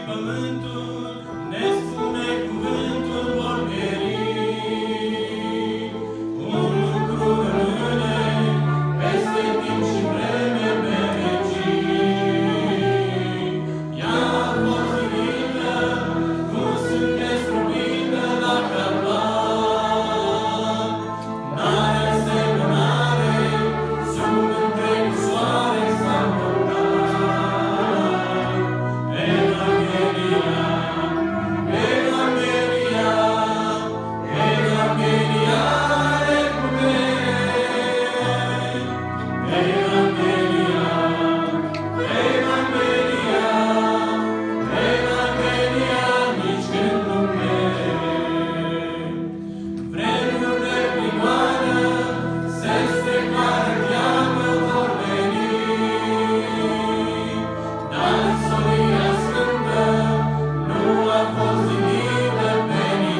pământul, ne spune cuvântul, vor pieri. Un lucru rămâne peste timp și vreme pe vecii. Ea a fost iubită, cum sunt strubită dacă a luat. N-are asemănare, sub întreg soare s-a purtat. Evanghelia, Evanghelia, Evanghelia are putere. Evanghelia, Evanghelia, Evanghelia nici când nu pierde. Vremuri de prigoană se strecoară, cheamă, vor veni. Dar solia sfântă nu a fost zilită pe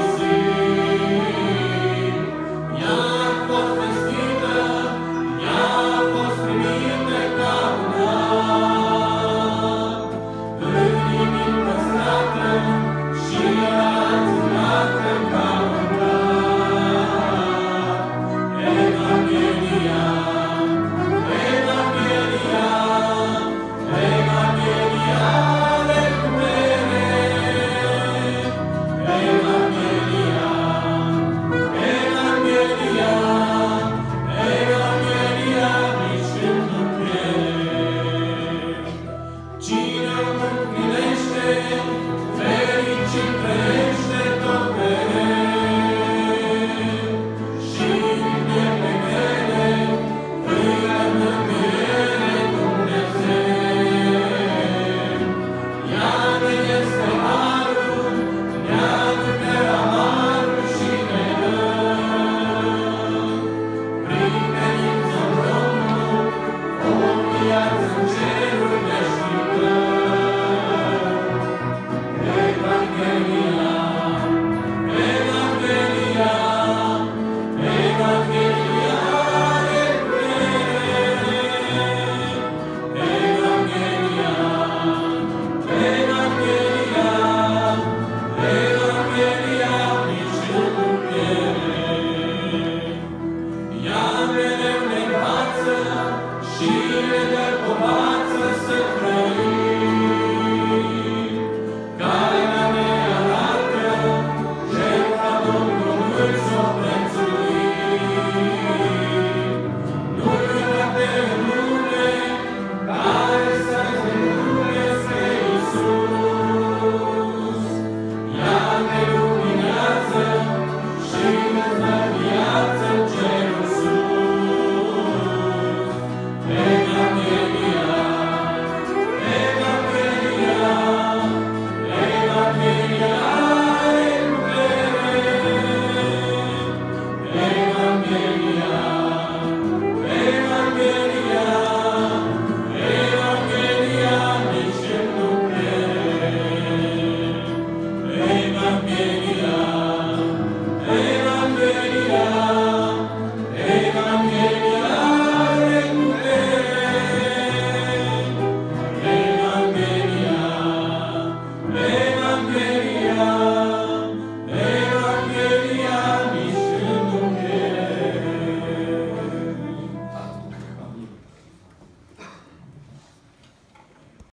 nisip. Ea a fost vestită, ea a fost primită ca un dar. În inimi păstrată și aținată ca un dar. Evanghelia, Evanghelia, Evanghelia are putere. Evanghelia, Evanghelia, Evanghelia nici când nu pierde. Cine o împlinește, fericit trăiește tot mereu. Și în pietre grele îi dă mântuire Dumnezeu. Ea ne este harul, ne-a numit amarul și ne dă. Prin credință în Domnul, o viață în ceruri ne așteptăm. Evanghelia, Evanghelia, Evanghelia are putere. Evanghelia, Evanghelia, Evanghelia nici când nu pierde. Ea mereu ne învață și ne dă povață să trăim.